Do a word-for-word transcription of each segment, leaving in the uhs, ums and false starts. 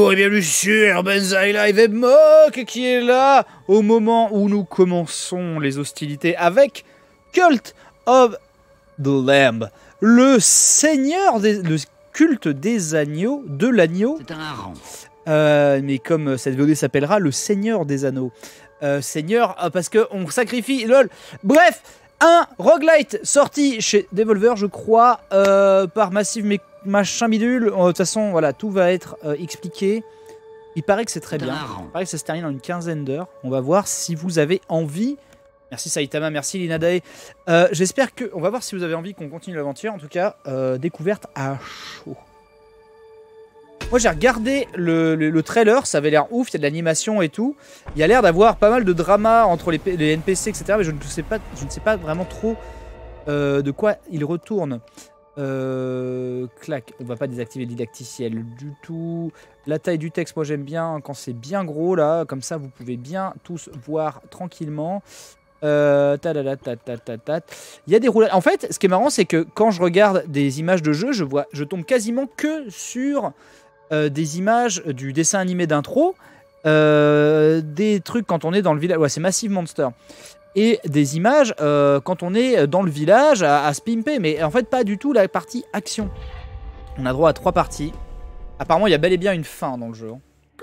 Bonjour et bienvenue sur Banzai Live et Mok qui est là au moment où nous commençons les hostilités avec Cult of the Lamb, le seigneur des, le culte des agneaux, de l'agneau. C'est un hareng. Euh, mais comme cette V O D s'appellera le seigneur des anneaux. Euh, seigneur, euh, parce qu'on sacrifie, lol. Bref, un roguelite sorti chez Devolver, je crois, euh, par Massive mais machin bidule. De toute façon, voilà, tout va être euh, expliqué. Il paraît que c'est très bien. Il paraît que ça se termine en une quinzaine d'heures. On va voir si vous avez envie. Merci Saitama, merci Linadae. Euh, J'espère que... On va voir si vous avez envie qu'on continue l'aventure. En tout cas, euh, découverte à chaud. Moi j'ai regardé le, le, le trailer, ça avait l'air ouf, il y a de l'animation et tout. Il y a l'air d'avoir pas mal de drama entre les, les N P C, et cetera. Mais je ne sais pas, je ne sais pas vraiment trop euh, de quoi il retourne. Euh, clac, on va pas désactiver le didacticiel du tout. La taille du texte, moi j'aime bien quand c'est bien gros là, comme ça vous pouvez bien tous voir tranquillement. Euh, ta ta ta ta ta ta. Il y a des roulades. En fait, ce qui est marrant, c'est que quand je regarde des images de jeu, je vois, je tombe quasiment que sur Euh, des images du dessin animé d'intro, euh, des trucs quand on est dans le village, ouais c'est Massive Monster, et des images euh, quand on est dans le village à, à se pimper, mais en fait pas du tout la partie action. On a droit à trois parties. Apparemment il y a bel et bien une fin dans le jeu.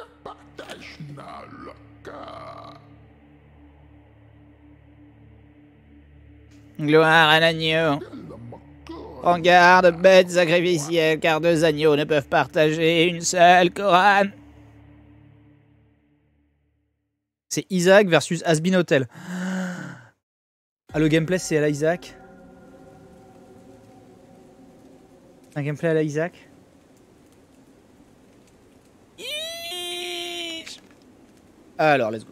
Gloire à l'agneau. Prends garde, bêtes sacrificielles, car deux agneaux ne peuvent partager une seule couronne. C'est Isaac versus Asbin Hotel. Ah, le gameplay, c'est à la Isaac. Un gameplay à la Isaac. Alors, let's go.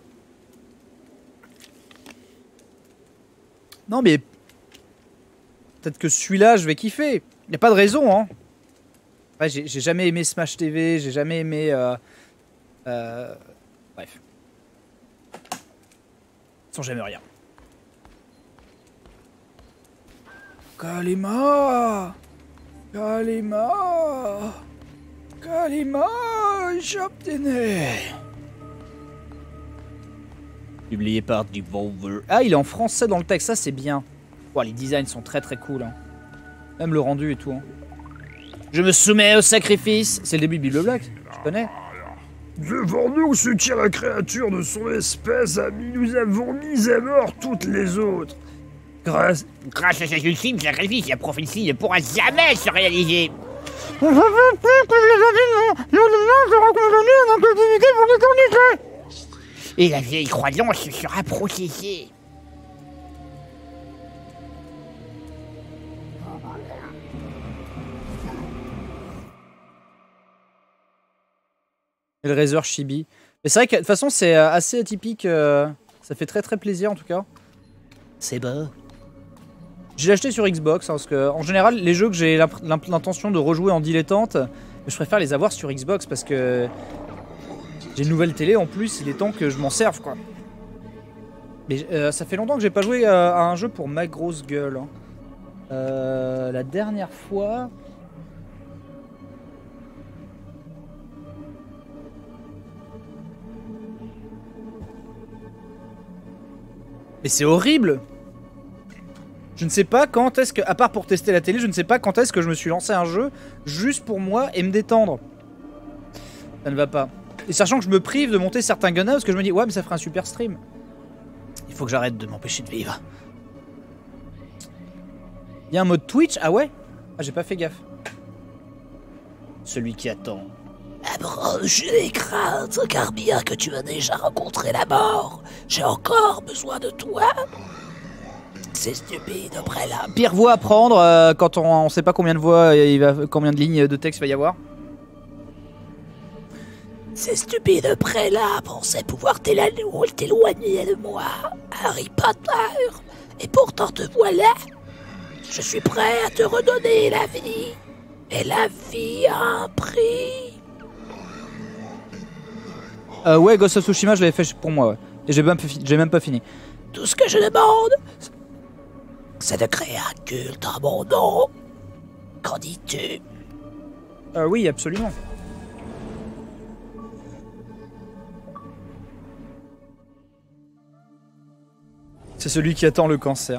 Non, mais... peut-être que celui-là, je vais kiffer. Il n'y a pas de raison, hein. Ouais, j'ai jamais aimé Smash T V, j'ai jamais aimé... Euh, euh, bref. Sans jamais rien. Kalima Kalima Kalima j'obtenais. Publié par Devolver. Ah, il est en français dans le texte, ça c'est bien. Oh, les designs sont très très cool. Hein. Même le rendu et tout. Hein. Je me soumets au sacrifice. C'est le début de Bible Black, tu connais. Devant nous se tient la créature de son espèce, ami. Nous avons mis à mort toutes les autres. Grâce... Grâce à cet ultime sacrifice, la prophétie ne pourra jamais se réaliser. On savait plus que les habitants nous demandent de condamner à la captivité pour l'éternité. Et la vieille croyance sera protégée. Et le Razor Chibi. Mais c'est vrai que de toute façon c'est assez atypique. Euh, ça fait très très plaisir en tout cas. C'est beau. J'ai acheté sur Xbox hein, parce que en général les jeux que j'ai l'intention de rejouer en dilettante, je préfère les avoir sur Xbox parce que j'ai une nouvelle télé en plus. Il est temps que je m'en serve quoi. Mais euh, ça fait longtemps que j'ai pas joué euh, à un jeu pour ma grosse gueule. Hein. Euh, la dernière fois. Mais c'est horrible. Je ne sais pas quand est-ce que, à part pour tester la télé, je ne sais pas quand est-ce que je me suis lancé un jeu juste pour moi et me détendre. Ça ne va pas. Et sachant que je me prive de monter certains gunners parce que je me dis ouais mais ça ferait un super stream. Il faut que j'arrête de m'empêcher de vivre. Il y a un mode Twitch? Ah ouais? Ah j'ai pas fait gaffe. Celui qui attend. Approche les craintes, car bien que tu as déjà rencontré la mort, j'ai encore besoin de toi. C'est stupide, prélat. Pire voix à prendre euh, quand on, on sait pas combien de voix, il va, combien de lignes de texte il va y avoir. C'est stupide, prélat, pensais pouvoir t'éloigner de moi, Harry Potter. Et pourtant te voilà. Je suis prêt à te redonner la vie. Et la vie a un prix. Euh, ouais, Ghost of Tsushima, je l'avais fait pour moi, ouais. Et j'ai même, même pas fini. Tout ce que je demande, c'est de créer un culte à mon nom. Qu'en dis-tu? Euh, oui, absolument. C'est celui qui attend le cancer.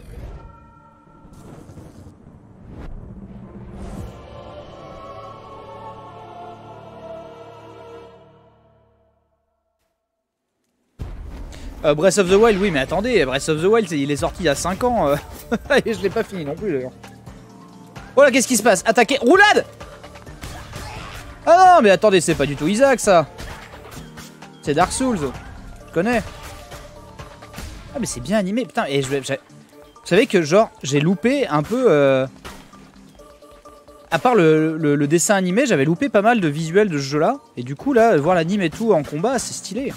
Euh, Breath of the Wild, oui, mais attendez, Breath of the Wild, il est sorti il y a cinq ans. Euh... Et je l'ai pas fini non plus d'ailleurs. Oh là, qu'est-ce qui se passe? Attaquer. Roulade! Ah non, mais attendez, c'est pas du tout Isaac ça. C'est Dark Souls. Je connais. Ah, mais c'est bien animé. Putain, et je vais. Vous savez que, genre, j'ai loupé un peu. Euh... À part le, le, le dessin animé, j'avais loupé pas mal de visuels de ce jeu là. Et du coup, là, voir l'anime et tout en combat, c'est stylé.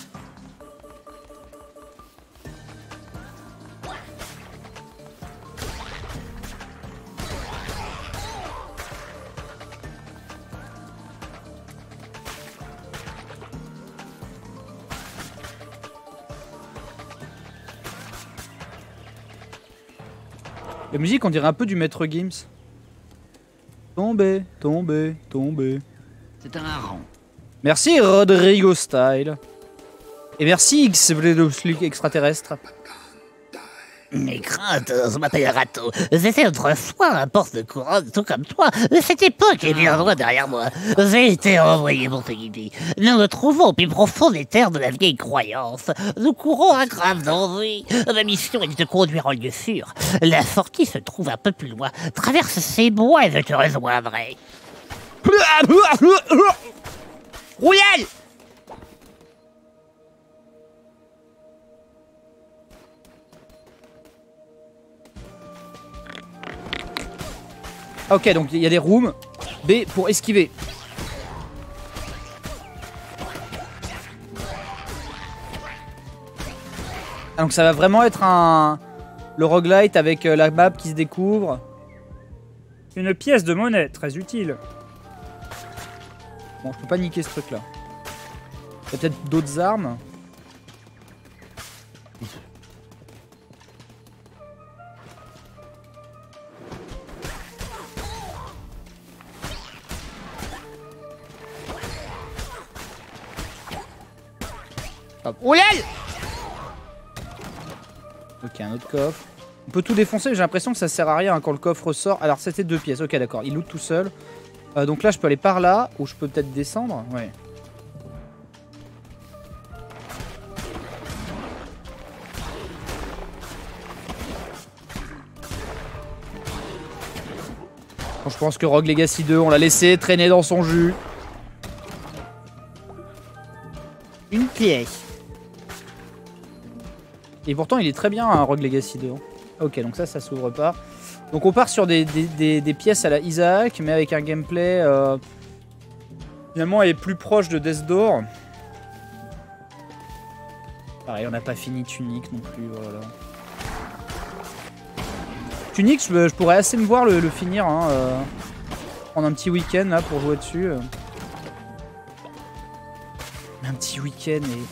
La musique, on dirait un peu du Maître Gims. Tombé, tombé, tombé. C'est un hareng. Merci Rodrigo Style. Et merci X extraterrestre. Mes craintes, je m'appelle Rato. J'étais autrefois un porte de couronne, tout comme toi. Cette époque est bien loin derrière moi. J'ai été envoyé pour te guider. Nous nous trouvons au plus profond des terres de la vieille croyance. Nous courons un grave danger. Ma mission est de te conduire en lieu sûr. La sortie se trouve un peu plus loin. Traverse ces bois et je te rejoindrai. Royal! Ok, donc il y a des rooms. B pour esquiver. Ah, donc ça va vraiment être un... Le roguelite avec euh, la map qui se découvre. Une pièce de monnaie, très utile. Bon, je peux pas niquer ce truc là. Il y a peut-être d'autres armes. Hop. Royal! Ok, un autre coffre. On peut tout défoncer, j'ai l'impression que ça sert à rien quand le coffre sort. Alors c'était deux pièces, ok d'accord, il loot tout seul. Euh, donc là je peux aller par là, ou je peux peut-être descendre. Ouais. Bon, je pense que Rogue Legacy deux, on l'a laissé traîner dans son jus. Une pièce. Et pourtant il est très bien un Rogue Legacy deux. Ok, donc ça, ça s'ouvre pas. Donc on part sur des, des, des, des pièces à la Isaac, mais avec un gameplay euh, finalement est plus proche de Death Door. Pareil, on n'a pas fini Tunic non plus, voilà. Tunic, je, je pourrais assez me voir le, le finir, hein, euh, prendre un petit week-end là pour jouer dessus. Euh. Un petit week-end et...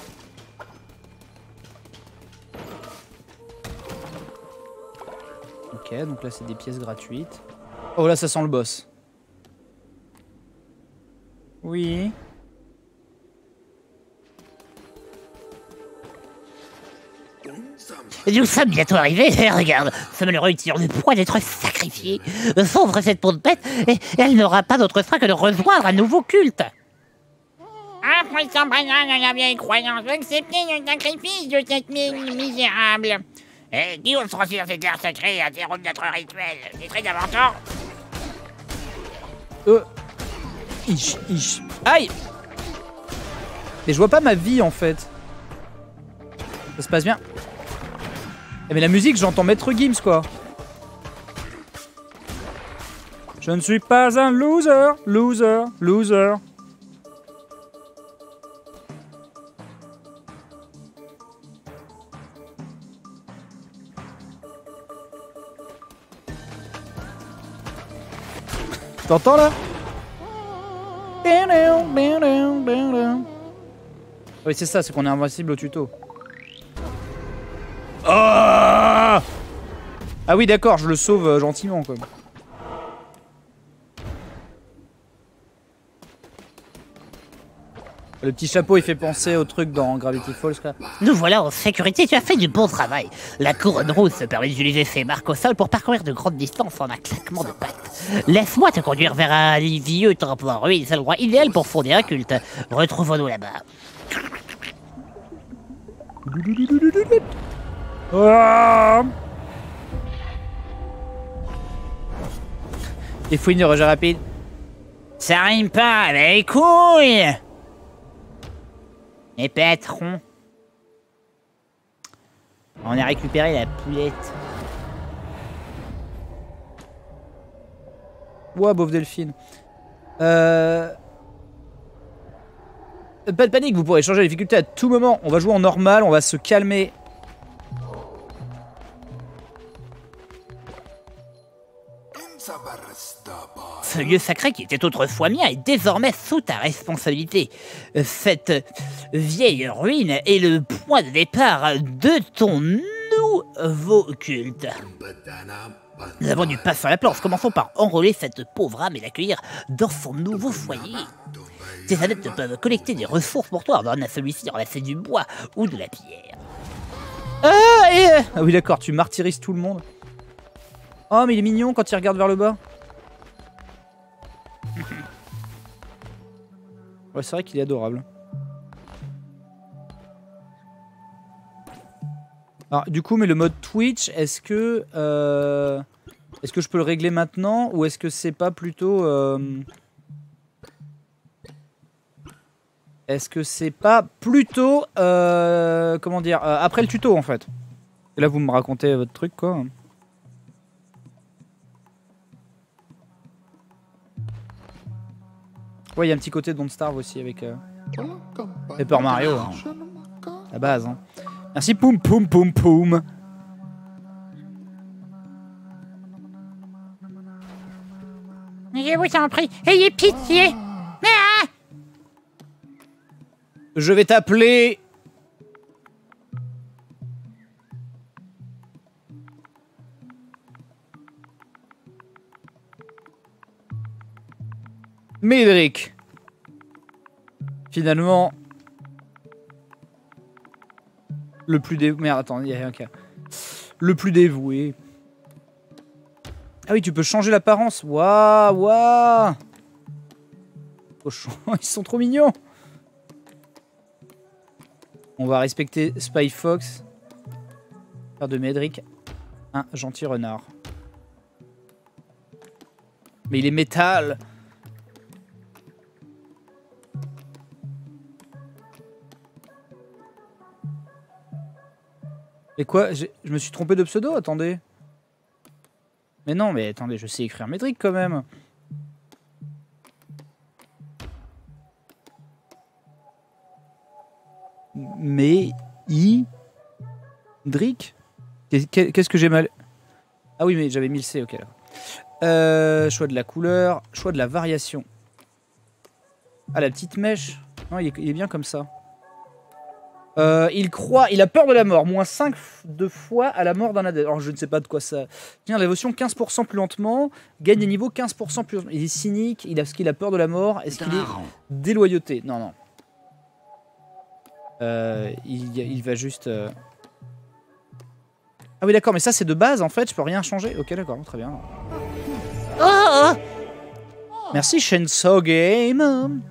Ok, donc là c'est des pièces gratuites. Oh là ça sent le boss. Oui. Nous sommes bientôt arrivés, regarde, ce malheureux est sur le point d'être sacrifié. Sauve cette pauvre bête, et elle n'aura pas d'autre choix que de rejoindre un nouveau culte. Après son présent dans la vieille croyance, accepter le sacrifice de cette mine misérable. Et qui osera sur cette terre sacrée et interrompre notre rituel? C'est très important. Euh... Ich, ich. Aïe! Et je vois pas ma vie en fait. Ça se passe bien. Eh mais la musique, j'entends Maître Gims quoi. Je ne suis pas un loser, loser, loser. T'entends là? Oui c'est ça, c'est qu'on est invincible au tuto. Oh ah oui d'accord, je le sauve euh, gentiment quoi. Le petit chapeau, il fait penser au truc dans Gravity Falls, quoi. Nous voilà en sécurité, tu as fait du bon travail. La couronne rouge se permet d'utiliser ses marques au sol pour parcourir de grandes distances en un claquement de pattes. Laisse-moi te conduire vers un vieux temple en ruine, c'est l'endroit idéal pour fonder un culte. Retrouvons-nous là-bas. Ah il faut une rejet rapide. Ça rime pas, les couilles. Et patron. On a récupéré la poulette. Ouah, beauf Delphine. Euh... Pas de panique, vous pourrez changer la difficulté à tout moment. On va jouer en normal, on va se calmer. Ce lieu sacré qui était autrefois mien est désormais sous ta responsabilité. Cette vieille ruine est le point de départ de ton nouveau culte. Nous avons du pain sur la planche. Commençons par enrôler cette pauvre âme et l'accueillir dans son nouveau foyer. Tes adeptes peuvent collecter des ressources pour toi. Donne à celui-ci de ramasser du bois ou de la pierre. Ah, et... ah oui, d'accord, tu martyrises tout le monde. Oh, mais il est mignon quand il regarde vers le bas. Ouais, c'est vrai qu'il est adorable. Alors, du coup, mais le mode Twitch, est-ce que... Euh, est-ce que je peux le régler maintenant ou est-ce que c'est pas plutôt... Euh, est-ce que c'est pas plutôt... Euh, comment dire euh, après le tuto, en fait. Et là, vous me racontez votre truc, quoi. Ouais, il y a un petit côté Don't Starve aussi avec euh, Paper Mario. Hein. La base. Hein. Merci, poum poum poum poum. Je vous en prie, ayez pitié. Ah! Je vais t'appeler... Médric. Finalement... Le plus dévoué... Merde, attends, il y a un cas. Le plus dévoué. Ah oui, tu peux changer l'apparence. Waouh, waouh. Cochon, ils sont trop mignons. On va respecter Spy Fox. Faire de Médric un gentil renard. Mais il est métal. Et quoi? Je me suis trompé de pseudo? Attendez. Mais non, mais attendez, je sais écrire Médric quand même. Mais... I... Dric? Qu'est-ce que j'ai mal... Ah oui, mais j'avais mis le C, ok. Là. Euh, choix de la couleur, choix de la variation. Ah, la petite mèche. Non, il est, il est bien comme ça. Euh, il croit, il a peur de la mort, moins cinq de fois à la mort d'un adepte. Alors je ne sais pas de quoi ça. Tiens, l'évolution quinze pour cent plus lentement, gagne des niveaux quinze pour cent plus lentement. Il est cynique, il a ce qu'il a peur de la mort, est-ce qu'il est déloyauté? Non, non. Euh, il, il va juste. Euh... Ah oui, d'accord, mais ça c'est de base en fait, je peux rien changer. Ok, d'accord, très bien. Oh, merci Chainsaw Game.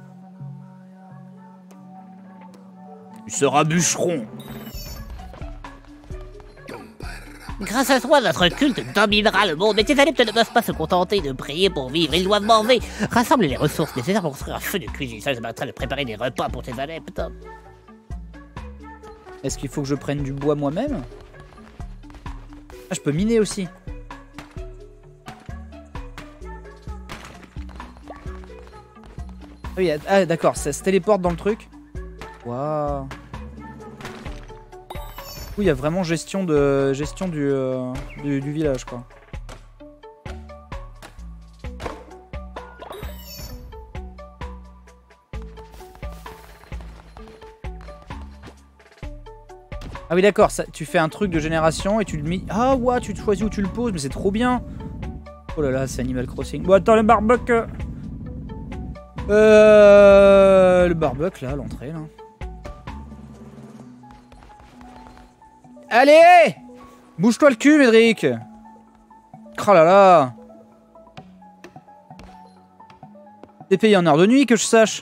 Tu seras bûcheron. grâce à toi, notre culte dominera le monde. Mais tes adeptes ne peuvent pas se contenter de prier pour vivre. Ils doivent manger. Rassemble les ressources nécessaires pour construire un feu de cuisine. Ça, je m'arrêterai de préparer des repas pour tes adeptes. Est-ce qu'il faut que je prenne du bois moi-même? Ah, je peux miner aussi. Ah oui, ah, d'accord, ça se téléporte dans le truc. Waouh. Il y a vraiment gestion de gestion du, euh, du, du village, quoi. Ah oui, d'accord, tu fais un truc de génération et tu le mets. Ah ouais, tu te choisis où tu le poses, mais c'est trop bien. Oh là là, c'est Animal Crossing. Bon, attends, le barbecue. Euh, le barbecue là, l'entrée là. Allez! Bouge-toi le cul, Médric! Oh là là! T'es payé en heure de nuit, que je sache.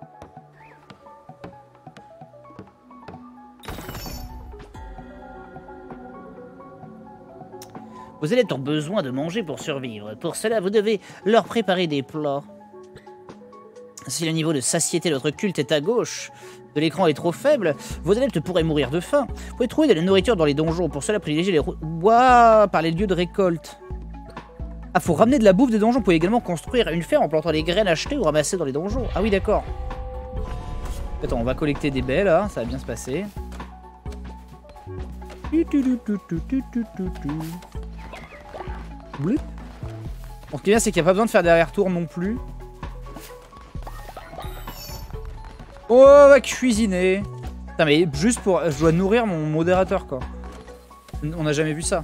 Vos élèves ont besoin de manger pour survivre. Pour cela, vous devez leur préparer des plats. Si le niveau de satiété de votre culte est à gauche, de l'écran est trop faible, vos adeptes pourraient mourir de faim. Vous pouvez trouver de la nourriture dans les donjons. Pour cela, privilégiez les bois par les lieux de récolte. Ah, faut ramener de la bouffe des donjons. Vous pouvez également construire une ferme en plantant les graines achetées ou ramassées dans les donjons. Ah oui, d'accord. Attends, on va collecter des baies là, ça va bien se passer. Blip. Bon, ce qui est bien, c'est qu'il n'y a pas besoin de faire des allers-retours non plus. Oh, on va cuisiner. Putain, mais juste pour... Je dois nourrir mon modérateur, quoi. On n'a jamais vu ça.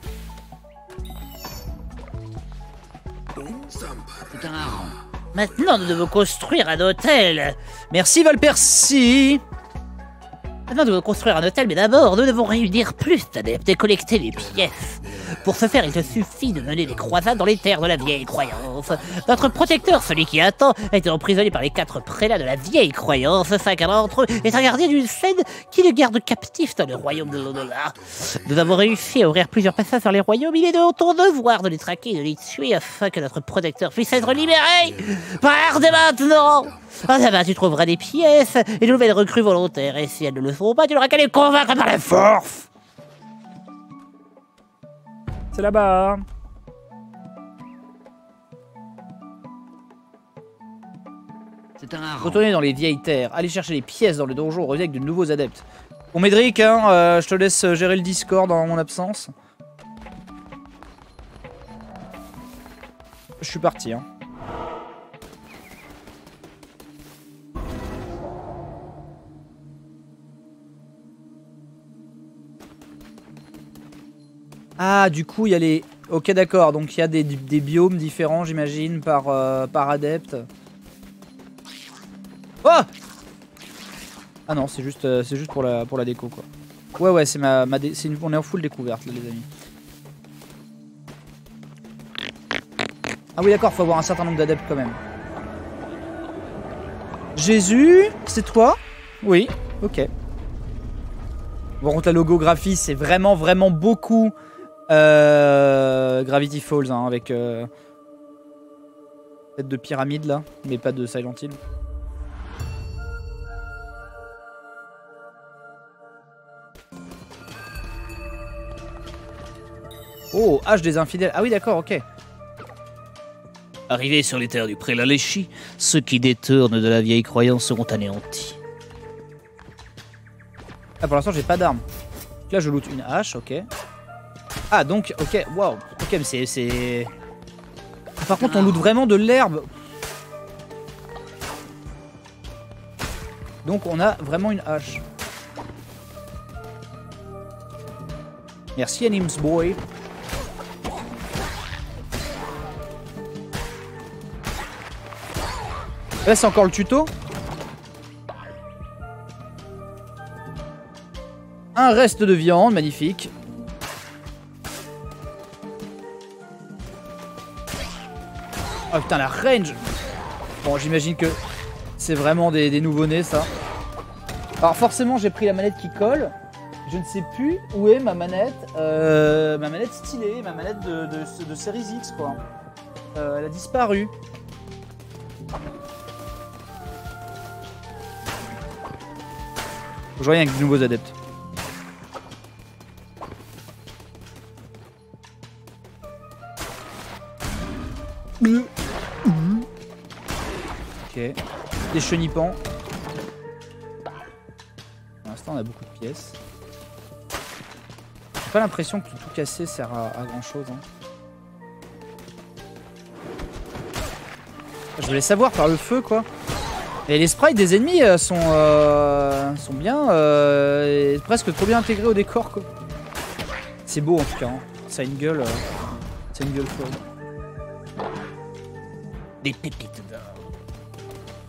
Maintenant, nous devons construire un hôtel. Merci, Valpercy. Maintenant, nous devons construire un hôtel, mais d'abord, nous devons réunir plus d'adeptes et collecter les pièces. Pour ce faire, il te suffit de mener des croisades dans les terres de la vieille croyance. Notre protecteur, celui qui attend, a été emprisonné par les quatre prélats de la vieille croyance. Chacun d'entre eux est un gardien d'une scène qui le garde captif dans le royaume de l'au-delà. Nous avons réussi à ouvrir plusieurs passages vers les royaumes. Il est de ton devoir de les traquer et de les tuer afin que notre protecteur puisse être libéré. Pars dès maintenant. Ah, là-bas, tu trouveras des pièces et de nouvelles recrues volontaires. Et si elles ne le feront pas, tu n'auras qu'à les convaincre par la force. C'est là-bas. C'est un Retournez dans les vieilles terres. Allez chercher les pièces dans le donjon. Revenez avec de nouveaux adeptes. Bon, Médric, hein, euh, je te laisse gérer le Discord en mon absence. Je suis parti, hein. Ah, du coup, il y a les... Ok, d'accord. Donc, il y a des, des biomes différents, j'imagine, par, euh, par adepte. Oh! Ah non, c'est juste, euh, c'est juste pour la, pour la déco, quoi. Ouais, ouais, c'est ma... ma dé... une... on est en full découverte, là, les amis. Ah oui, d'accord, faut avoir un certain nombre d'adeptes, quand même. Jésus, c'est toi? Oui, ok. Bon, contre la logographie, c'est vraiment, vraiment beaucoup... Euh, Gravity Falls, hein, avec euh, tête de pyramide là, mais pas de Silent Hill. Oh, H des infidèles. Ah oui, d'accord, ok. Arrivés sur les terres du prélat Léchi, ceux qui détournent de la vieille croyance seront anéantis. Ah, pour l'instant, j'ai pas d'arme. Là, je loot une hache, ok. Ah donc, ok, waouh, ok, mais c'est... c'est... Par contre, on loot vraiment de l'herbe. Donc, on a vraiment une hache. Merci, Anims Boy. Là, c'est encore le tuto. Un reste de viande, magnifique. Oh putain, la range. Bon, j'imagine que c'est vraiment des, des nouveau-nés, ça. Alors forcément, j'ai pris la manette qui colle. Je ne sais plus où est ma manette. Euh, ma manette stylée, ma manette de, de, de Series X, quoi. Euh, elle a disparu. Je reviens avec de nouveaux adeptes. Ok. Des chenipans. Pour l'instant, on a beaucoup de pièces. J'ai pas l'impression que tout casser sert à, à grand chose. Hein. Je voulais savoir par le feu, quoi. Et les sprites des ennemis euh, sont, euh, sont bien, euh, presque trop bien intégrés au décor, quoi. C'est beau en tout cas. Hein. Ça a une gueule, euh, ça a une gueule folle. Des pépites d'or.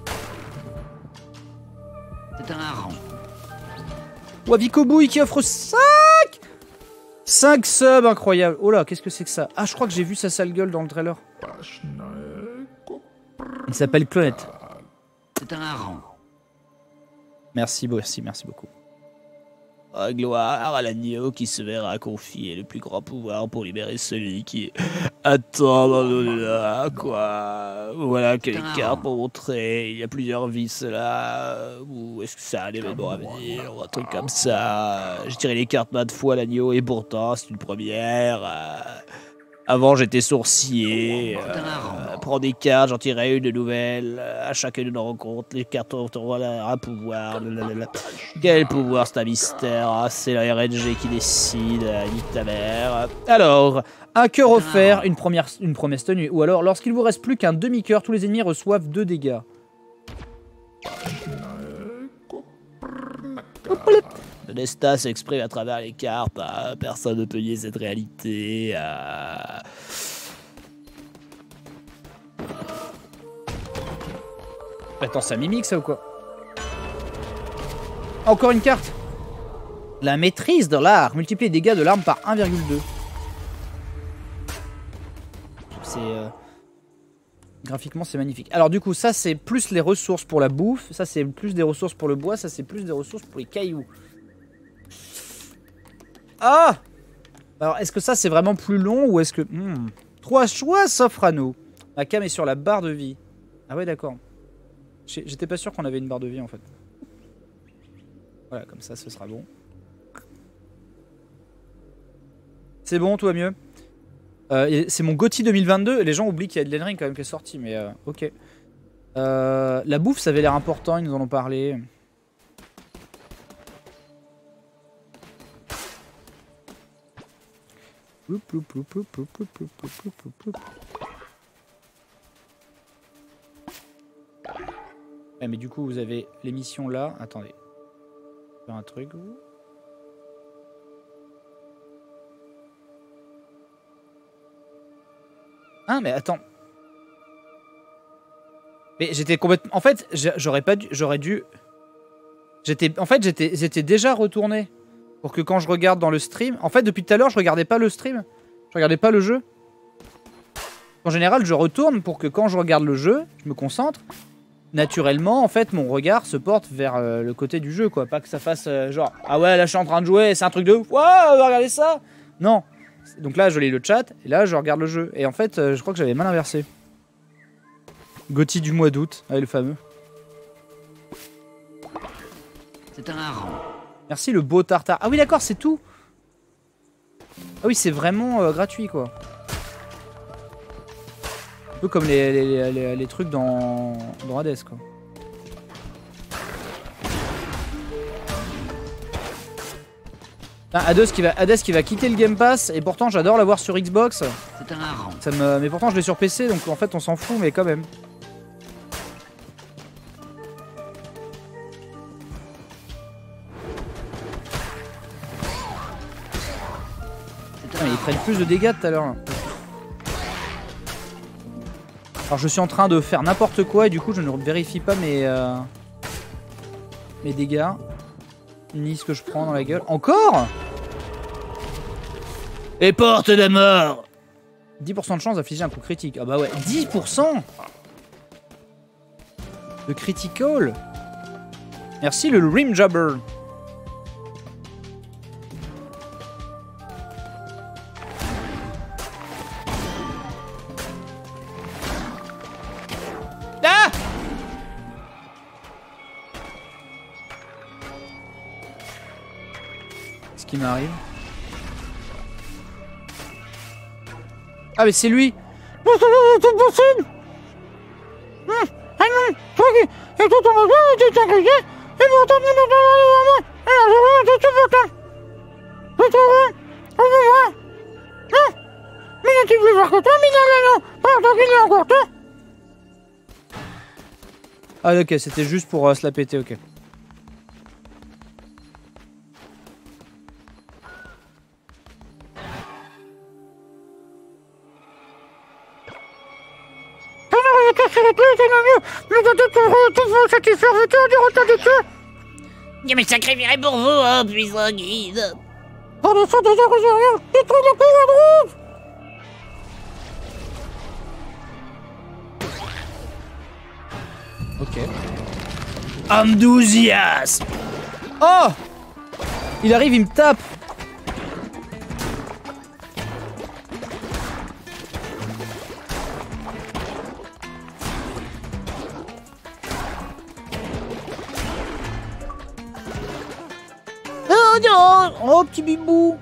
C'est un hareng. Wabikoboui qui offre cinq cinq subs, incroyable. Oh là, qu'est-ce que c'est que ça? Ah, je crois que j'ai vu sa sale gueule dans le trailer. Il s'appelle Clonette. C'est un hareng. Merci, merci, merci beaucoup. Ah, gloire à l'agneau qui se verra confier le plus grand pouvoir pour libérer celui qui attend dans l'au-delà, quoi. Voilà quelques cartes pour montrer. Il y a plusieurs vies, cela. Ou est-ce que c'est un événement à venir ou un truc comme ça. J'ai tiré les cartes maintes fois l'agneau et pourtant c'est une première. Euh... Avant, j'étais sourcier. Euh, prends des cartes, j'en tirais une de nouvelle. À chacune de nos rencontres, les cartes auront un pouvoir. Blablabla. Quel pouvoir, c'est un mystère. Ah, c'est la R N G qui décide. Nique ta mère. Alors, un cœur offert, une, première, une promesse tenue. Ou alors, lorsqu'il vous reste plus qu'un demi-cœur, tous les ennemis reçoivent deux dégâts. Nesta s'exprime à travers les cartes. Ah, personne ne peut nier cette réalité. Ah. Attends, ça mimique ça ou quoi? Encore une carte. La maîtrise de l'art. Multiplie les dégâts de l'arme par un virgule deux. C'est... Euh... Graphiquement, c'est magnifique. Alors du coup, ça c'est plus les ressources pour la bouffe. Ça c'est plus des ressources pour le bois. Ça c'est plus des ressources pour les cailloux. Ah! Alors, est-ce que ça, c'est vraiment plus long ou est-ce que... Hmm. Trois choix s'offrent à nous. La cam est sur la barre de vie. Ah ouais, d'accord. J'étais pas sûr qu'on avait une barre de vie, en fait. Voilà, comme ça, ce sera bon. C'est bon, tout va mieux. Euh, c'est mon GOTY deux mille vingt-deux. Les gens oublient qu'il y a Elden Ring, quand même, qui est sorti, mais... Euh, ok. Euh, la bouffe, ça avait l'air important, ils nous en ont parlé. Ouais, mais du coup vous avez l'émission là. Attendez. Faire un truc. Vous. Ah mais attends. Mais j'étais complètement. En fait, j'aurais pas dû. J'aurais dû. J'étais. En fait, j'étais. J'étais déjà retourné. Pour que quand je regarde dans le stream... En fait, depuis tout à l'heure, je regardais pas le stream. Je regardais pas le jeu. En général, je retourne pour que quand je regarde le jeu, je me concentre. Naturellement, en fait, mon regard se porte vers euh, le côté du jeu, quoi. Pas que ça fasse euh, genre... Ah ouais, là, je suis en train de jouer, c'est un truc de ouf. Waouh, regardez ça. Non. Donc là, je lis le chat, et là, je regarde le jeu. Et en fait, euh, je crois que j'avais mal inversé. GOTY du mois d'août, avec le fameux. C'est un hareng. Merci le beau tartare. Ah oui d'accord, c'est tout. Ah oui, c'est vraiment euh, gratuit quoi. Un peu comme les, les, les, les trucs dans, dans Hades quoi. Ah, Hades qui va, Hades qui va quitter le Game Pass et pourtant j'adore l'avoir sur Xbox. C'est un hareng. Ça me, mais pourtant je l'ai sur P C donc en fait on s'en fout mais quand même. Ils prennent plus de dégâts tout à l'heure. Alors je suis en train de faire n'importe quoi et du coup je ne vérifie pas mes, euh, mes dégâts. Ni ce que je prends dans la gueule. Encore? Et porte de mort. dix pour cent de chance d'infliger un coup critique. Ah bah ouais, dix pour cent de critical. Merci le Rim Jabber. Qui m'arrive. Ah mais c'est lui. Non, c'est possible. Ah non, toi qui... Et toi ton argent était sacrifié. Et pourtant tu ne t'en as pas. Et la journée était pourtant. Je te vois. Au revoir. Non. Mais n'est-il plus fort que toi, Minalano? Pourtant qu'il est encore temps. Ah ok, c'était juste pour euh, se la péter, ok. Mais peut-être pour te satisfaire, veux-tu en dire autant de tuer? Je me sacrifierai pour vous, hein, puissant guide. Par le sang des Arusériens, détruis la paix à droite. Ok. Enthousiasme. Oh! Il arrive, il me tape. Oh non! Oh, petit bibou.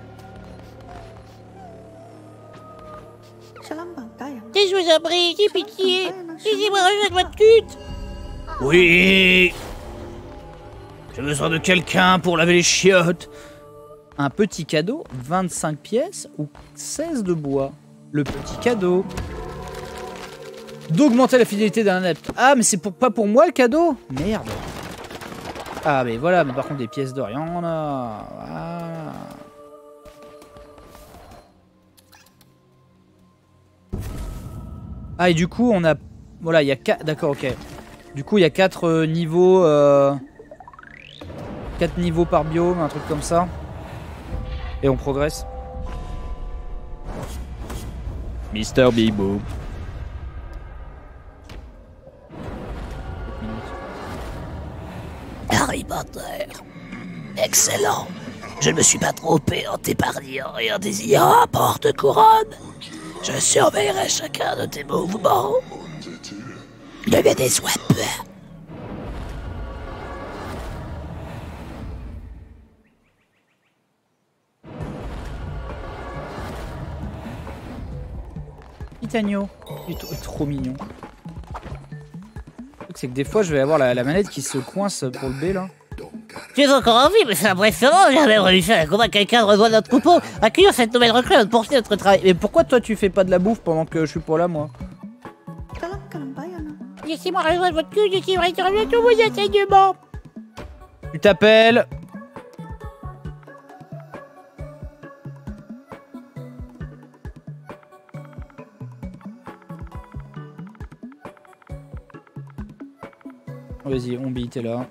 Et je vous en prie, j'ai pitié. Laissez-moi rejoindre votre culte. Oui. J'ai besoin de quelqu'un pour laver les chiottes. Un petit cadeau, vingt-cinq pièces ou seize de bois. Le petit cadeau. D'augmenter la fidélité d'un adepte. Ah, mais c'est pour, pas pour moi le cadeau? Merde. Ah, mais voilà, mais par contre, des pièces d'or, il y en a. Voilà. Ah, et du coup, on a... Voilà, il y a quatre... D'accord, ok. Du coup, il y a quatre euh, niveaux... Euh... quatre niveaux par biome, un truc comme ça. Et on progresse. Mister Bibou. Harry Potter. Excellent. Je ne me suis pas trompé en t'épargnant et en désignant un porte-couronne. Je surveillerai chacun de tes mouvements. Ne me déçois pas. Titagno. Il est trop, il est trop mignon. Le truc, c'est que des fois, je vais avoir la, la manette qui se coince pour le B, là. Tu es encore en vie, mais c'est impressionnant. J'ai même réussi à convaincre quelqu'un de rejoindre notre troupeau. Accueillir cette nouvelle recrue et poursuivre notre travail. Mais pourquoi toi, tu fais pas de la bouffe pendant que je suis pas là, moi? Laissez-moi rejoindre votre culte, je suivrai sur le tous vos enseignements. Tu t'appelles... Vas-y, Ombi, t'es là.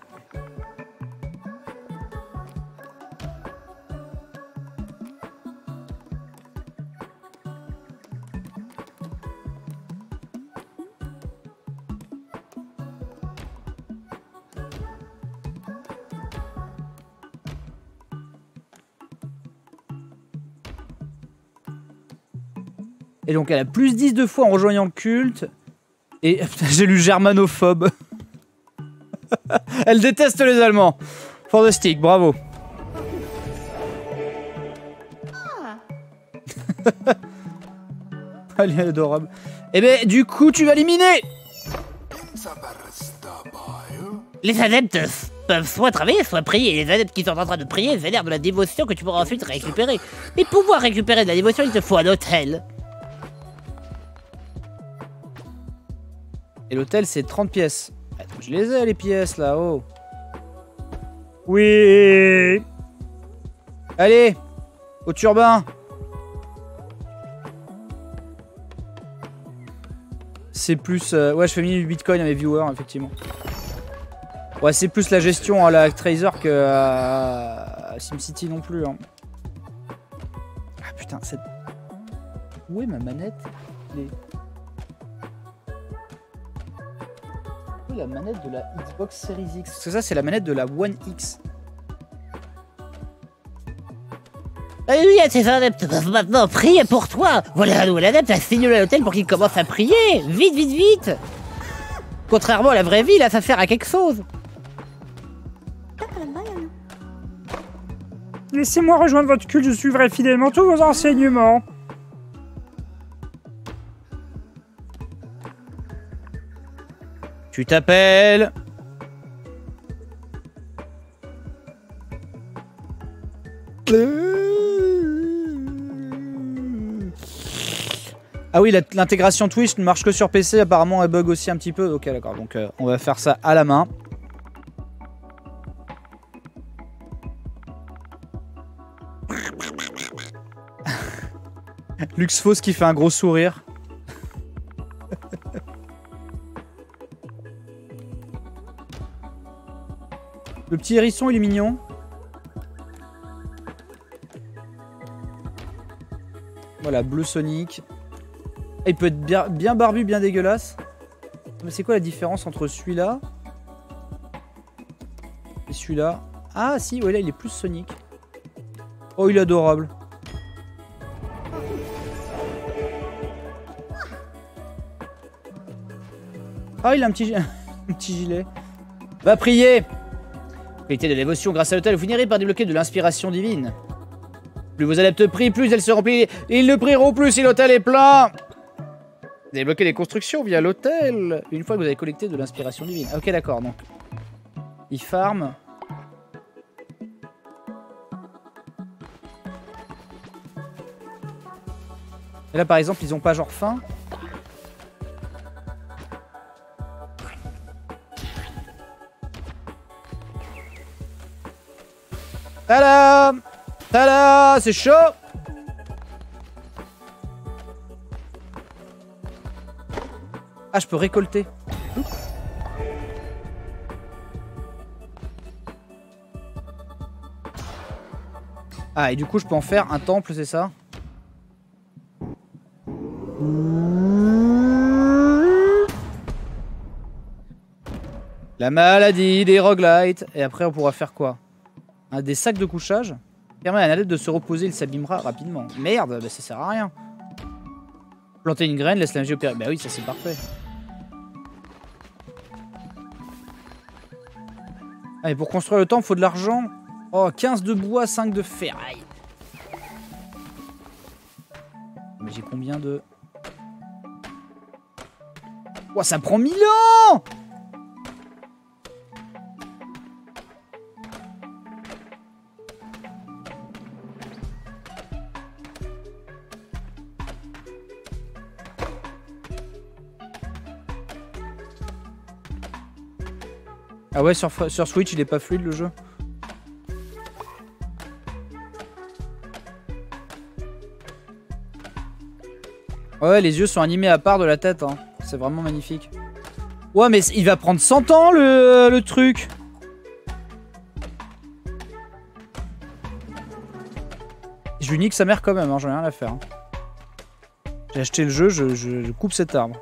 Et donc elle a plus dix de fois en rejoignant le culte. Et j'ai lu germanophobe. Elle déteste les Allemands. Fantastique, bravo. Elle est adorable. Et ben du coup tu vas l'éliminer. Les adeptes peuvent soit travailler, soit prier. Les adeptes qui sont en train de prier vénèrent de la dévotion que tu pourras ensuite récupérer. Mais pour pouvoir récupérer de la dévotion, il te faut un hôtel. Et l'hôtel c'est trente pièces. Je les ai les pièces là-haut. Oui. Allez, au turbin. C'est plus... Euh, ouais, je fais mille bitcoins à mes viewers, effectivement. Ouais, c'est plus la gestion à la Tracer que à, à SimCity non plus. Hein. Ah putain, cette... Où est ma manette? Les... Où est la manette de la Xbox Series X? Parce que ça, c'est la manette de la One X. Et oui, ces adeptes peuvent maintenant prier pour toi. Voilà un nouvel adepte à signaler à l'hôtel pour qu'il commence à prier. Vite, vite, vite. Contrairement à la vraie vie, là, ça sert à quelque chose. Laissez-moi rejoindre votre culte, je suivrai fidèlement tous vos enseignements. Tu t'appelles... Ah oui, l'intégration Twitch ne marche que sur P C, apparemment elle bug aussi un petit peu. Ok, d'accord, donc euh, on va faire ça à la main. Luxfos qui fait un gros sourire. Le petit hérisson, il est mignon. Voilà, bleu Sonic. Il peut être bien, bien barbu, bien dégueulasse. Mais c'est quoi la différence entre celui-là et celui-là? Ah si, ouais, là il est plus Sonic. Oh, il est adorable. Ah, il a un petit, un petit gilet. Va prier. Qualité de dévotion grâce à l'autel, vous finirez par débloquer de l'inspiration divine. Plus vos adeptes prient, plus elle se remplit. Ils ne prieront plus si l'autel est plein. Débloquer les constructions via l'autel. Une fois que vous avez collecté de l'inspiration divine. Ok, d'accord, donc. Ils farment. Et là, par exemple, ils ont pas genre faim. Tada! Tada! C'est chaud! Ah, je peux récolter. Ah, et du coup, je peux en faire un temple, c'est ça? La maladie des roguelites. Et après, on pourra faire quoi? Un des sacs de couchage. Permet à un adepte de se reposer, il s'abîmera rapidement. Merde, bah ça sert à rien. Planter une graine, laisse la magie opérer. Bah oui, ça c'est parfait. Allez, pour construire le temple, il faut de l'argent. Oh, quinze de bois, cinq de ferraille. Mais j'ai combien de... Oh, ça prend mille ans! Ah ouais, sur, sur Switch, il est pas fluide le jeu. Ouais, les yeux sont animés à part de la tête. Hein. C'est vraiment magnifique. Ouais, mais il va prendre cent ans le, le truc. Je lui nique sa mère quand même, hein. J'en ai rien à faire. Hein. J'ai acheté le jeu, je, je, je coupe cet arbre.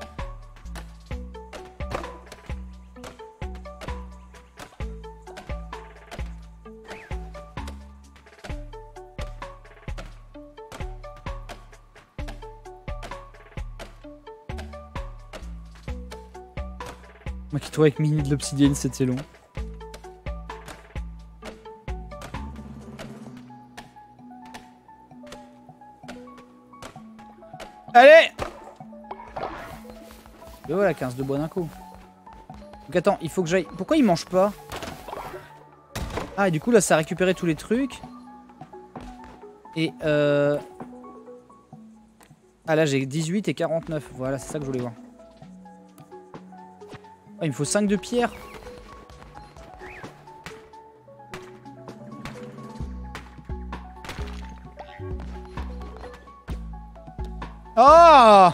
Moi qui trouve avec mini de l'obsidienne, c'était long. Allez! Et voilà, quinze de bois d'un coup. Donc attends, il faut que j'aille... Pourquoi il mange pas? Ah, et du coup là, ça a récupéré tous les trucs. Et euh... Ah là, j'ai dix-huit et quarante-neuf. Voilà, c'est ça que je voulais voir. Ah, il me faut cinq de pierre. Oh!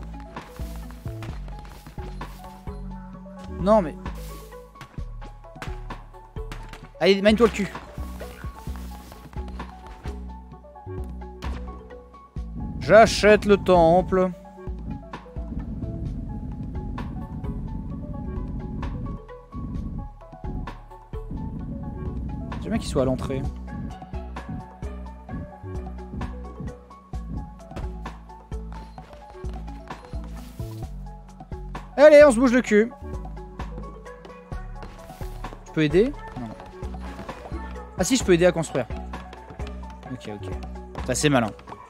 Non mais... Allez, mène-toi le cul. J'achète le temple. J'aime bien qu'il soit à l'entrée. Allez, on se bouge le cul. Je peux aider? Non. Ah si, je peux aider à construire. Ok, ok. C'est assez malin.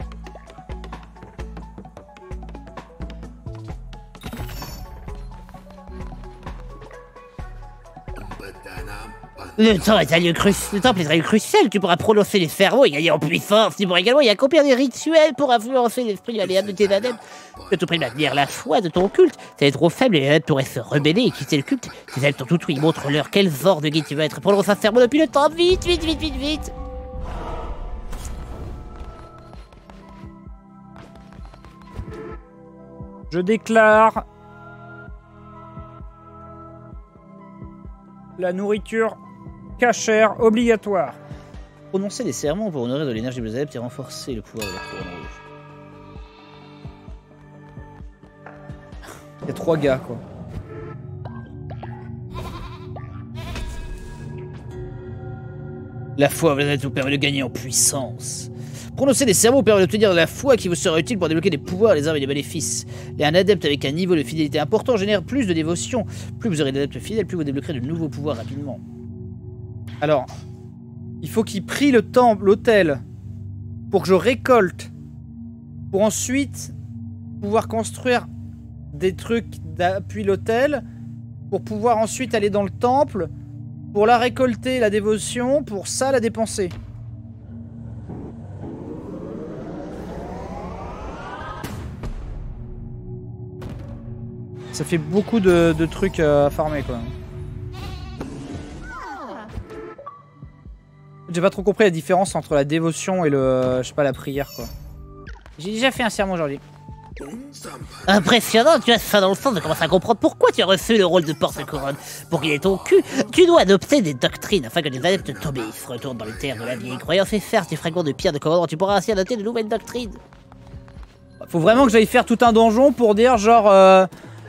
Le temps est un lieu crucial. Le temple est un lieu crucial. Tu pourras prononcer les fermots et gagner en puissance. Tu pourras également y accomplir des rituels pour influencer l'esprit malléable de tes adeptes. Que tout prix maintenir la foi de ton culte. Si elle est trop faible, les adeptes pourraient se rebeller et quitter le culte. Si elles t'ont tout ouï, montre-leur quel genre de guide tu veux être. Prononce un sermon depuis le temps. Vite, vite, vite, vite, vite. Je déclare la nourriture cachère obligatoire. Prononcer des serments pour honorer de l'énergie des adeptes et renforcer le pouvoir de la couronne rouge. Il y a trois gars, quoi. La foi vous permet de gagner en puissance. Prononcer des serments permet d'obtenir de la foi qui vous sera utile pour débloquer des pouvoirs, les armes et les bénéfices. Et un adepte avec un niveau de fidélité important génère plus de dévotion. Plus vous aurez d'adeptes fidèles, plus vous débloquerez de nouveaux pouvoirs rapidement. Alors, il faut qu'il prie le temple, l'autel, pour que je récolte, pour ensuite pouvoir construire des trucs d'appui l'autel, pour pouvoir ensuite aller dans le temple, pour la récolter, la dévotion, pour ça la dépenser. Ça fait beaucoup de, de trucs à farmer, quoi. J'ai pas trop compris la différence entre la dévotion et le, je sais pas, la prière, quoi. J'ai déjà fait un serment aujourd'hui. Impressionnant, tu as ça dans le sens de commencer à comprendre pourquoi tu as reçu le rôle de porte-couronne. Pour qu'il ait ton cul, tu dois adopter des doctrines afin que les adeptes t'obéissent. Retourne dans les terres de la vieille croyance et faire tes fragments de pierre de commandement. Tu pourras ainsi adopter de nouvelles doctrines. Faut vraiment que j'aille faire tout un donjon pour dire genre... Euh,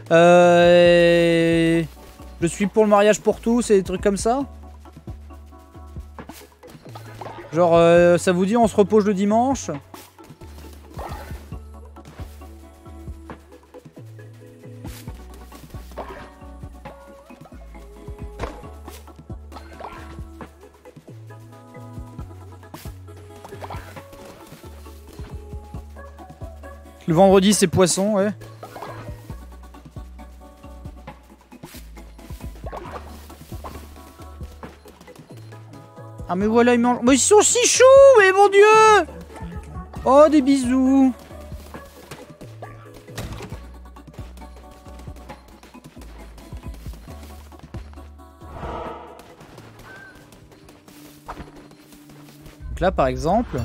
euh, je suis pour le mariage pour tous et des trucs comme ça. Genre, euh, ça vous dit on se repose le dimanche? Le vendredi c'est poisson, ouais. Ah mais voilà, ils mangent... Mais ils sont si choux, mais mon dieu! Oh, des bisous! Donc là, par exemple...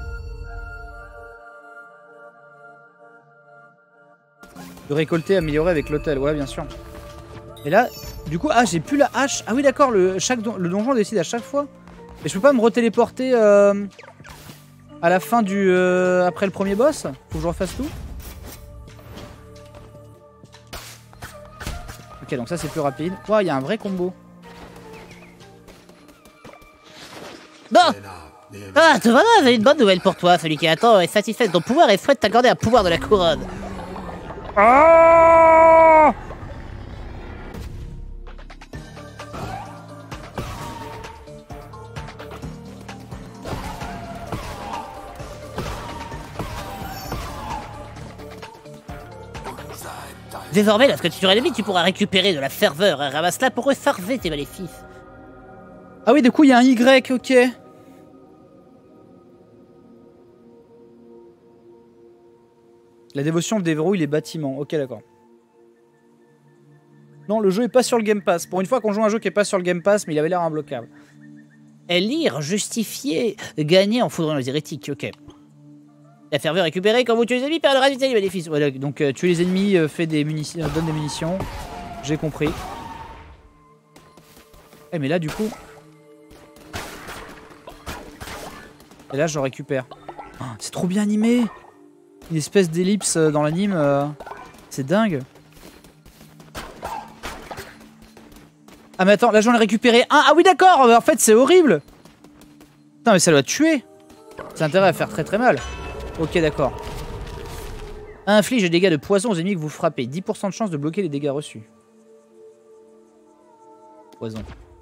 De récolter, améliorer avec l'hôtel, ouais, bien sûr. Et là, du coup, ah, j'ai plus la hache. Ah oui, d'accord, le, chaque don le donjon décide à chaque fois. Et je peux pas me retéléporter euh, à la fin du... Euh, après le premier boss? Faut que je refasse tout? Ok, donc ça c'est plus rapide. Ouah, il y a un vrai combo. Bon. Ah, te voilà, j'ai une bonne nouvelle pour toi. Celui qui attend est satisfait de ton pouvoir et souhaite t'accorder un pouvoir de la couronne. Ah! Désormais, lorsque tu seras ennemi, tu pourras récupérer de la ferveur et ramasse-la pour refarver tes maléfices. Ah oui, du coup, il y a un Y, ok. La dévotion déverrouille les bâtiments. Ok, d'accord. Non, le jeu est pas sur le Game Pass. Pour une fois qu'on joue un jeu qui est pas sur le Game Pass, mais il avait l'air imbloquable. Élire, justifier, gagner en foudroyant les hérétiques, ok. La ferveur récupérée quand vous tuez les ennemis perd le résultat des bénéfices. Voilà, donc euh, tuer les ennemis, euh, fait des munitions, euh, donne des munitions. J'ai compris. Eh mais là du coup... Et là je récupère. Oh, c'est trop bien animé. Une espèce d'ellipse dans l'anime. Euh... C'est dingue. Ah mais attends, là j'en ai récupéré un. Ah oui d'accord, en fait c'est horrible. Putain mais ça doit tuer. C'est intérêt à faire très très mal. Ok d'accord. Inflige des dégâts de poison aux ennemis que vous frappez. dix pour cent de chance de bloquer les dégâts reçus. Poison.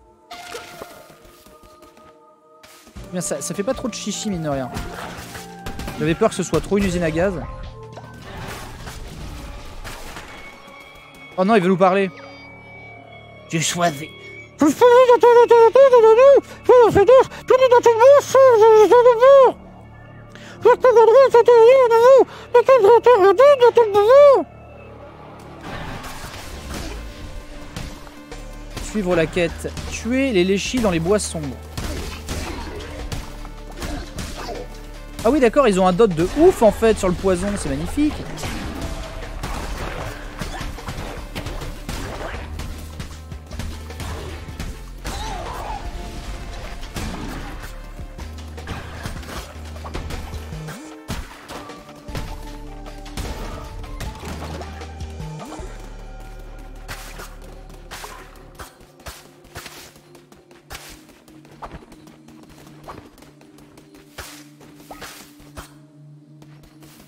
Bien, ça, ça fait pas trop de chichi mine de rien. J'avais peur que ce soit trop une usine à gaz. Oh non, il veut nous parler. Tu choisis. Suivre la quête. Tuer les léchis dans les bois sombres. Ah oui d'accord, ils ont un dot de ouf en fait sur le poison, c'est magnifique.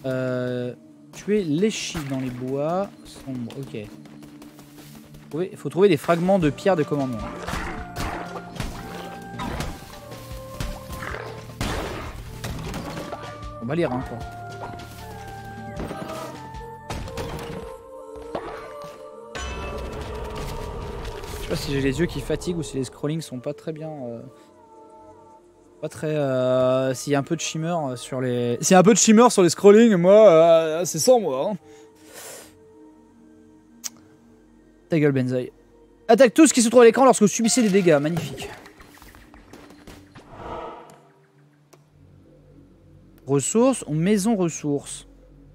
Euh, tuer l'échi dans les bois. Sombre, ok. Il faut trouver des fragments de pierre de commandement. On va lire, hein, quoi. Je sais pas si j'ai les yeux qui fatiguent ou si les scrollings sont pas très bien. Euh... Pas très. Euh... S'il y a un peu de shimmer sur les. S'il y a un peu de shimmer sur les scrollings, moi, euh... c'est sans moi. Hein. Ta gueule, Benzaï. Attaque tout ce qui se trouve à l'écran lorsque vous subissez des dégâts. Magnifique. Ressources ou maison ressources.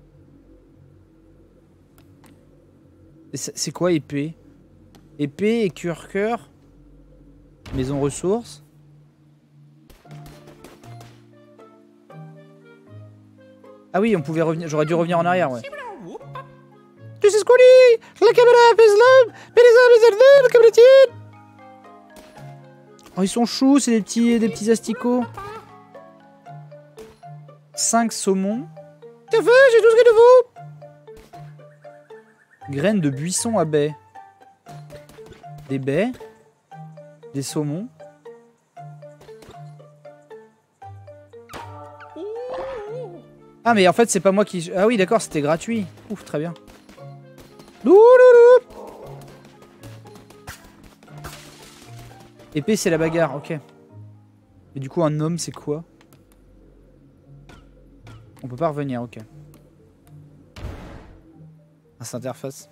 C'est quoi épée? Épée et cure-cœur. Maison ressources. Ah oui, on pouvait revenir. J'aurais dû revenir en arrière, ouais. Tu sais ce qu'on dit? La caméra fait l'homme, mais les hommes les ailes, comme les tiennes. Oh, ils sont choux, c'est des petits, des petits asticots. cinq saumons. T'as fait, j'ai tout ce qu'il te faut. Graines de buisson à baies. Des baies. Des saumons. Ah mais en fait c'est pas moi qui... Ah oui d'accord, c'était gratuit. Ouf, très bien. Louloulou. Épée c'est la bagarre, ok. Et du coup un homme c'est quoi? On peut pas revenir, ok. Ah, c'est interface.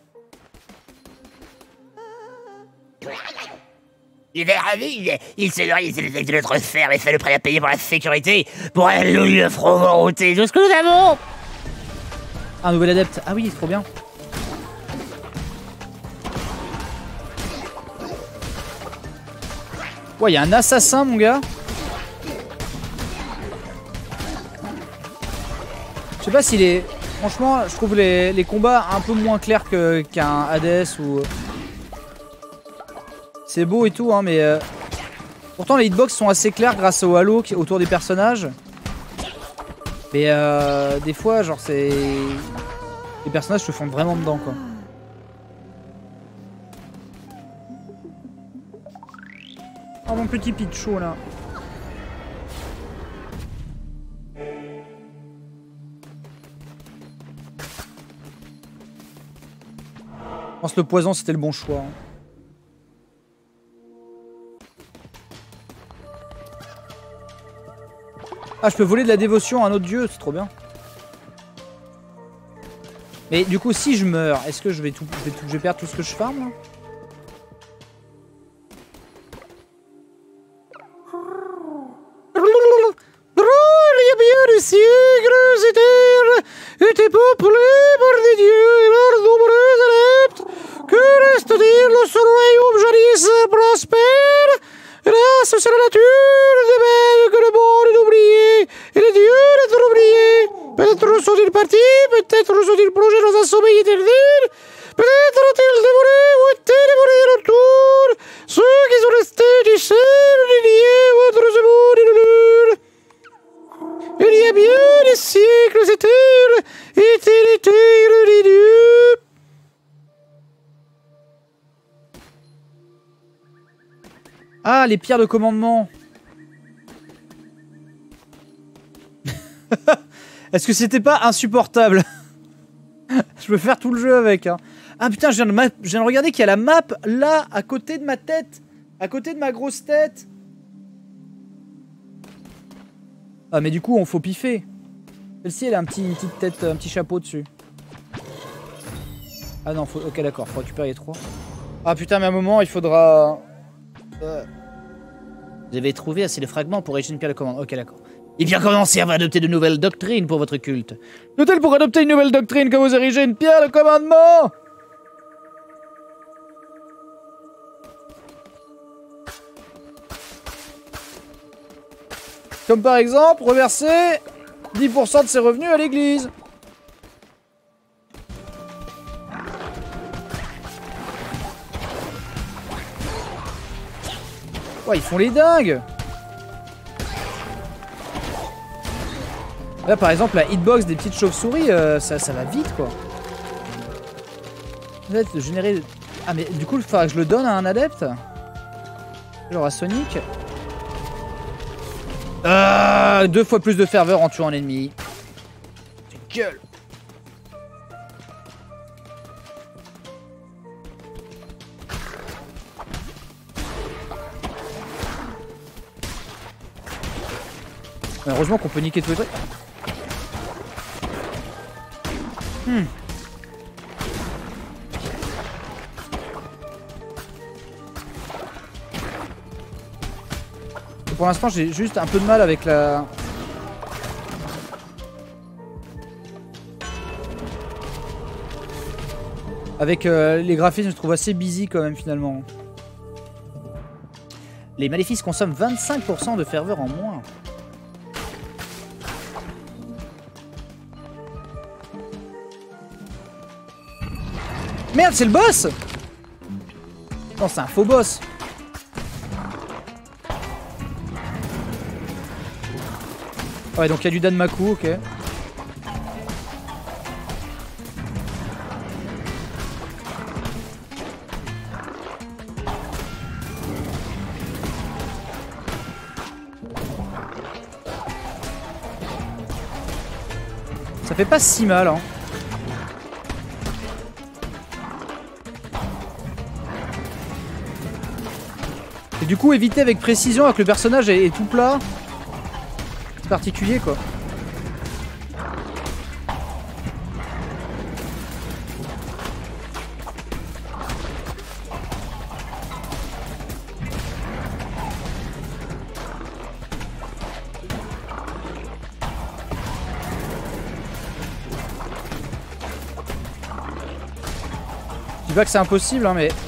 Il est ravi, il, il se nourrit de notre ferme et fait le prêt à payer pour la sécurité, pour un loup front routé, tout ce que nous avons. Un nouvel adepte, ah oui, trop bien. Ouais, il y a un assassin, mon gars. Je sais pas s'il est... Franchement, je trouve les, les combats un peu moins clairs que, qu'un Hades ou... C'est beau et tout, hein, mais... Euh... Pourtant, les hitbox sont assez clairs grâce au halo qui est autour des personnages. Mais euh, des fois, genre, c'est... Les personnages se fondent vraiment dedans, quoi. Oh, mon petit Pichou, là. Je pense que le poison c'était le bon choix. Hein. Ah, je peux voler de la dévotion à un autre dieu, c'est trop bien. Mais du coup, si je meurs, est-ce que je vais, tout, je, vais tout, je vais perdre tout ce que je farm là? Il y a bien du siècle, c'était était peuplé par des dieux et leurs nombreux adeptes. Que reste-t-il de ce royaume jadis prospère? Hélas, c'est la nature des bêtes que le monde est oublié et les dieux d'être oubliés. Peut-être sont-ils partis, peut-être sont-ils plongés dans un sommeil éternel, peut-être ont-ils dévoré ou été dévorés à leur tour. Ceux qui sont restés du ciel, déliés entre ce monde et le leur. Il y a bien des siècles éternels, était l'éternel des dieux. Ah, les pierres de commandement. Est-ce que c'était pas insupportable? Je peux faire tout le jeu avec. Hein. Ah putain, je viens, de ma... je viens de regarder qu'il y a la map là, à côté de ma tête. À côté de ma grosse tête. Ah mais du coup, on faut piffer. Celle-ci, elle a un petit, une petite tête, un petit chapeau dessus. Ah non, faut... ok d'accord, faut récupérer les trois. Ah putain, mais à un moment, il faudra... Euh... Vous avez trouvé assez de fragments pour réussir une pierre de commande. Ok, d'accord. Il vient commencer à adopter de nouvelles doctrines pour votre culte. Notez pour adopter une nouvelle doctrine que vous érigez une pierre de commandement. Comme par exemple, reverser dix pour cent de ses revenus à l'église. Ouais, ils font les dingues. Là par exemple la hitbox des petites chauves-souris, euh, ça, ça va vite quoi. Peut-être de générer... Ah mais du coup il faudra que je le donne à un adepte. Genre à Sonic. Euh, deux fois plus de ferveur en tuant un ennemi. Gueule. Heureusement qu'on peut niquer tous les trucs. Hmm. Pour l'instant, j'ai juste un peu de mal avec la... Avec euh, les graphismes, je trouve assez busy quand même finalement. Les maléfices consomment vingt-cinq pour cent de ferveur en moins. Merde, c'est le boss! Non, c'est un faux boss. Ouais, donc il y a du Danmaku, ok. Ça fait pas si mal, hein. Et du coup, éviter avec précision alors que le personnage est, est tout plat. C'est particulier, quoi. Je dis pas que c'est impossible, hein, mais...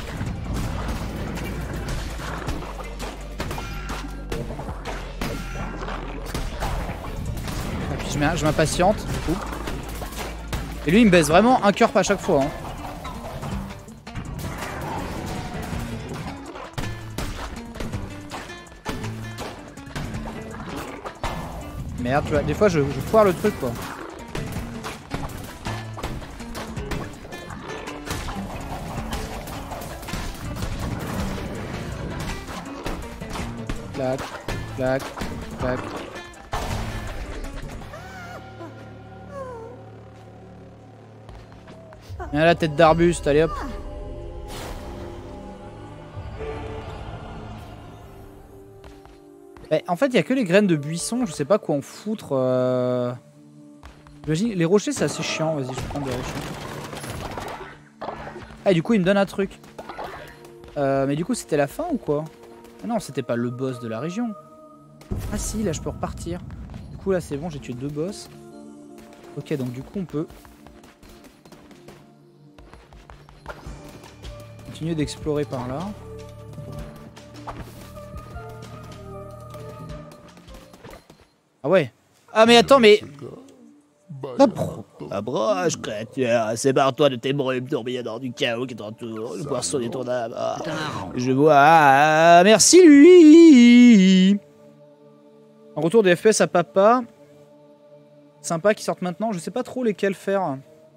Et puis je m'a- je m'impatiente, du coup. Et lui, il me baisse vraiment un cœur à chaque fois, hein. Merde, tu vois, des fois, je, je foire le truc, quoi. Clac, clac, clac. Viens la tête d'arbuste, allez hop. Eh, en fait, il n'y a que les graines de buisson, je sais pas quoi en foutre. Euh... J'imagine, les rochers, c'est assez chiant. Vas-y, je prends des rochers. Ah, et du coup, il me donne un truc. Euh, mais du coup, c'était la fin ou quoi? Ah non, c'était pas le boss de la région. Ah si, là je peux repartir. Du coup là c'est bon, j'ai tué deux boss. Ok, donc du coup on peut continuer d'explorer par là. Ah ouais. Ah mais attends, mais... Approche, créature, sépare-toi de tes brumes tourbillonnant du chaos qui t'entoure, le poisson de ton âme. Ah, je vois. Ah, merci lui. En retour des F P S à papa. Sympa qui sortent maintenant, je sais pas trop lesquels faire.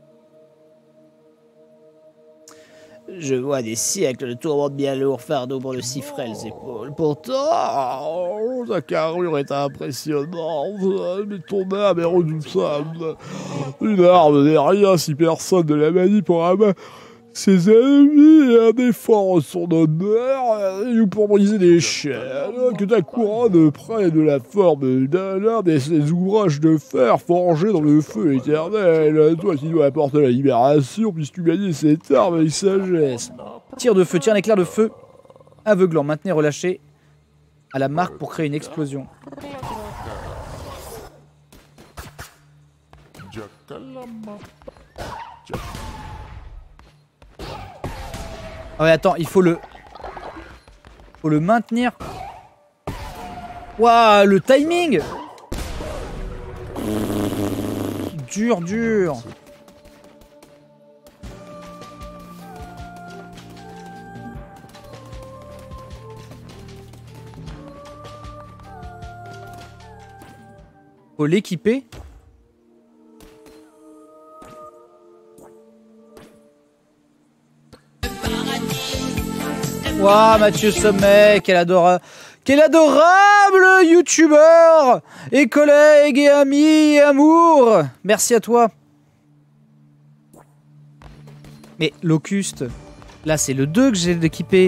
Je vois des siècles de tourments bien lourds, fardeau pour le si frêles épaules. Pourtant, ta carrure est impressionnante, mais ton âme est redoutable. Une arme n'est rien si personne ne la manie pour abattre ses ennemis et un défendre son honneur ou pour briser des chaînes. Que ta couronne prenne la forme d'un arbre et ses ouvrages de fer forgés dans le feu éternel. Toi qui dois apporter la libération, puisses-tu gagner cette arme avec sagesse. Tir de feu, tire un éclair de feu aveuglant, maintenez relâché à la marque pour créer une explosion. Ah ouais, attends, il faut le... Faut le maintenir. Waouh, le timing. Dur, dur. Faut l'équiper. moi, Mathieu Sommet, quel adorable, quel adorable youtubeur et collègue et ami et amour. Merci à toi. Mais Locuste, là c'est le deux que j'ai équipé.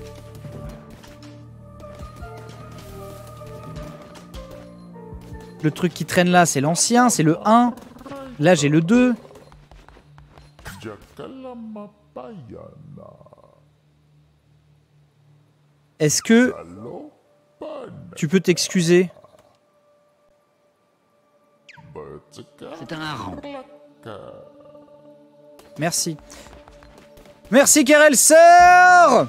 Le truc qui traîne là, c'est l'ancien, c'est le un. Là, j'ai le deux. Est-ce que tu peux t'excuser? C'est un hareng. Merci. Merci, Karel Sœur.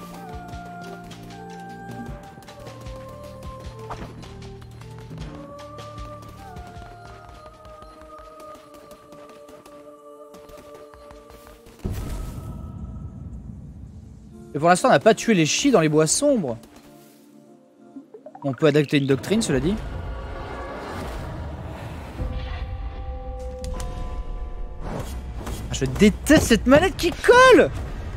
Et pour l'instant, on n'a pas tué les chis dans les bois sombres. On peut adapter une doctrine, cela dit. Ah, je déteste cette manette qui colle.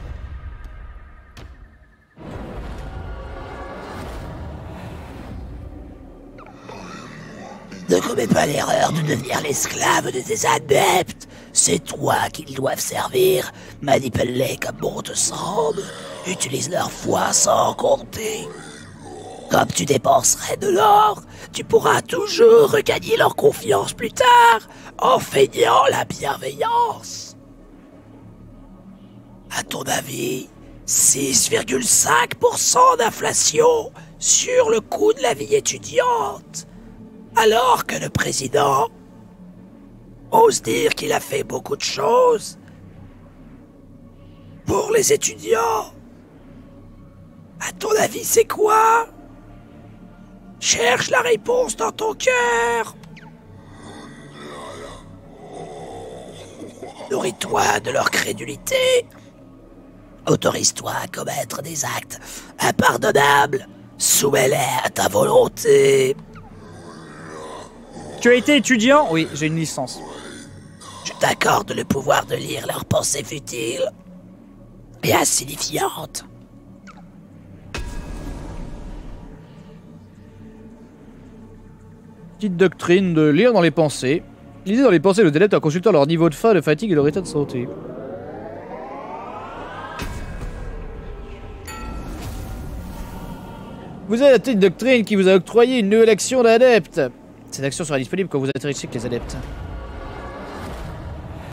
Ne commets pas l'erreur de devenir l'esclave de tes adeptes. C'est toi qu'ils doivent servir. Manipule-les comme bon te semble. Utilise leur foi sans compter. Comme tu dépenserais de l'or, tu pourras toujours regagner leur confiance plus tard en feignant la bienveillance. À ton avis, six virgule cinq pour cent d'inflation sur le coût de la vie étudiante, alors que le président ose dire qu'il a fait beaucoup de choses pour les étudiants. À ton avis, c'est quoi? Cherche la réponse dans ton cœur. Nourris-toi de leur crédulité. Autorise-toi à commettre des actes impardonnables. Soumets-les à ta volonté. Tu as été étudiant? Oui, j'ai une licence. Je t'accorde le pouvoir de lire leurs pensées futiles et insignifiantes. Petite doctrine de lire dans les pensées. Lisez dans les pensées de adeptes en consultant leur niveau de faim, de fatigue et leur état de santé. Vous avez adopté une doctrine qui vous a octroyé une nouvelle action d'adepte. Cette action sera disponible quand vous atterrissez avec les adeptes.